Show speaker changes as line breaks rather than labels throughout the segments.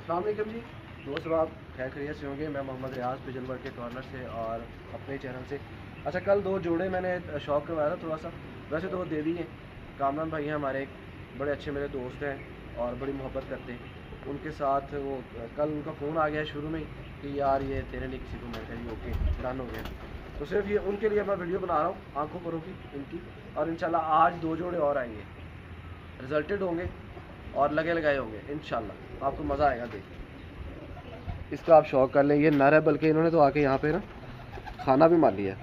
अस्सलाम वालेकुम जी दोस्तों, आप खैर खैरियत से होंगे। मैं मोहम्मद रियाज पिजन वर्ल्ड के कॉर्नर से और अपने चैनल से। अच्छा, कल 2 जोड़े मैंने शौक करवाया था थोड़ा सा, वैसे तो वो दे दिए। कामरान भाई हैं हमारे, बड़े अच्छे मेरे दोस्त हैं और बड़ी मोहब्बत करते हैं। उनके साथ वो कल उनका फ़ोन आ गया शुरू में ही कि यार ये तेरे लिए किसी को। मैं कही ओके, डन हो गया। तो सिर्फ ये उनके लिए मैं वीडियो बना रहा हूँ, आंखों परों की इनकी। और इंशाल्लाह आज 2 जोड़े और आएंगे, रिजल्टेड होंगे और लगे लगाए होंगे इंशाल्लाह। आपको मज़ा आएगा देख। इसका आप शौक कर लें। ये नर है, बल्कि इन्होंने तो आके यहाँ पे ना खाना भी मार लिया।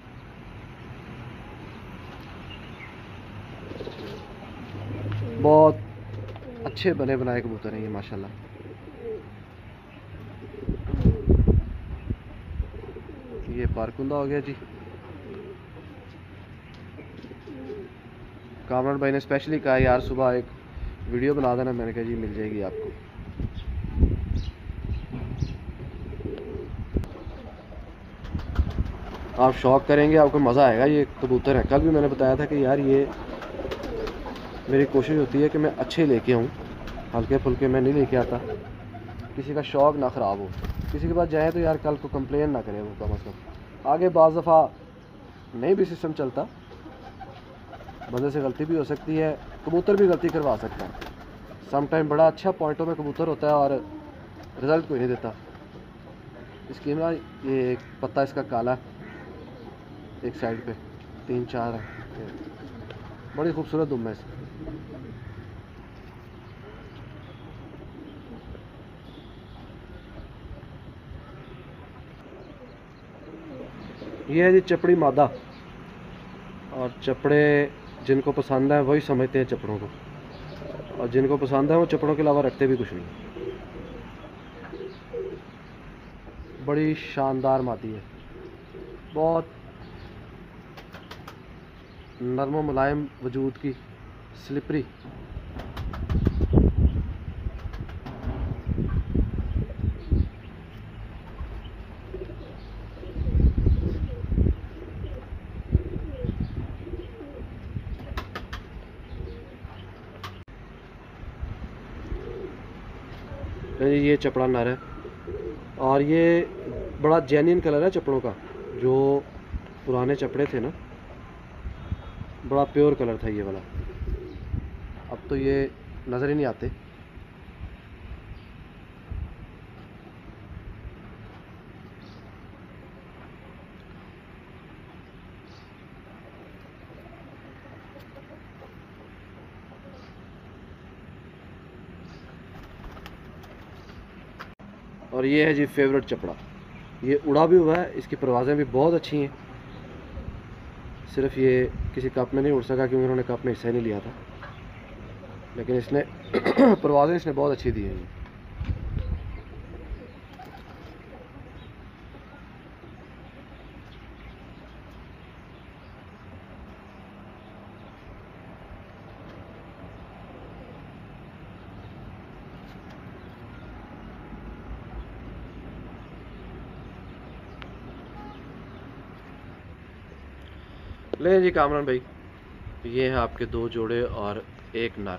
बहुत अच्छे बने बनाए कबूतर हैं ये माशाल्लाह। ये पारकुंदा हो गया जी। कामरान भाई ने स्पेशली कहा यार सुबह एक वीडियो बना देना। मैंने कहा जी मिल जाएगी आपको। आप शौक करेंगे, आपको मज़ा आएगा। ये कबूतर है, कल भी मैंने बताया था कि यार ये मेरी कोशिश होती है कि मैं अच्छे लेके आऊँ, हल्के फुल्के मैं नहीं लेके आता। किसी का शौक ना ख़राब हो। किसी के पास जाए तो यार कल को कंप्लेन ना करे वो कम अज़ कम। आगे बाज़ दफ़ा नहीं भी सिस्टम चलता, बंदे से गलती भी हो सकती है, कबूतर भी गलती करवा सकता है। सम टाइम बड़ा अच्छा पॉइंटों में कबूतर होता है और रिज़ल्ट कोई नहीं देता। इसकी ना ये एक पत्ता इसका काला, एक साइड पे 3-4 है, बड़ी खूबसूरत दुम है इसकी। ये है जी चपड़ी मादा। और चपड़े जिनको पसंद है वही समझते हैं चपड़ों को, और जिनको पसंद है वो चपड़ों के अलावा रखते भी कुछ नहीं। बड़ी शानदार मादी है, बहुत नरम मुलायम वजूद की, स्लिपरी। ये चपड़ा नर है और ये बड़ा जेन्युइन कलर है चपड़ों का। जो पुराने चपड़े थे ना, बड़ा प्योर कलर था ये वाला। अब तो ये नज़र ही नहीं आते। और ये है जी फेवरेट चपड़ा। ये उड़ा भी हुआ है, इसकी परवाज़ें भी बहुत अच्छी हैं। सिर्फ ये किसी कप में नहीं उड़ सका क्योंकि उन्होंने कप में हिस्सा ही नहीं लिया था, लेकिन इसने परवाज़ें इसने बहुत अच्छी दी हैं। ले जी कामरान भाई, ये हैं आपके 2 जोड़े और एक नर।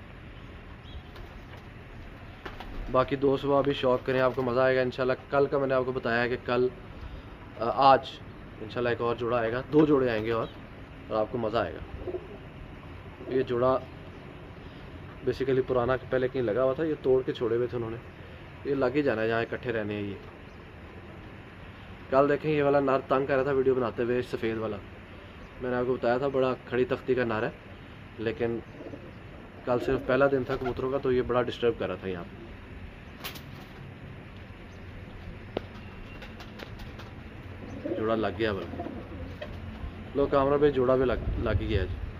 बाकी 2 सुबह अभी शौक करें, आपको मज़ा आएगा इंशाल्लाह। कल का मैंने आपको बताया है कि कल आज इंशाल्लाह एक और जोड़ा आएगा, 2 जोड़े आएंगे और आपको मज़ा आएगा। ये जोड़ा बेसिकली पुराना पहले कहीं लगा हुआ था, ये तोड़ के छोड़े हुए थे उन्होंने। ये लग ही जाना है जहाँ इकट्ठे रहने हैं। ये कल देखें, ये वाला नर तंग कर रहा था वीडियो बनाते हुए, सफ़ेद वाला। मैंने आपको बताया था बड़ा खड़ी तख्ती का नर है, लेकिन कल सिर्फ पहला दिन था कबूतरों का, तो ये बड़ा डिस्टर्ब कर रहा था यहाँ पे। जोड़ा लग गया। लो कामरा पे जोड़ा भी लग गया जी।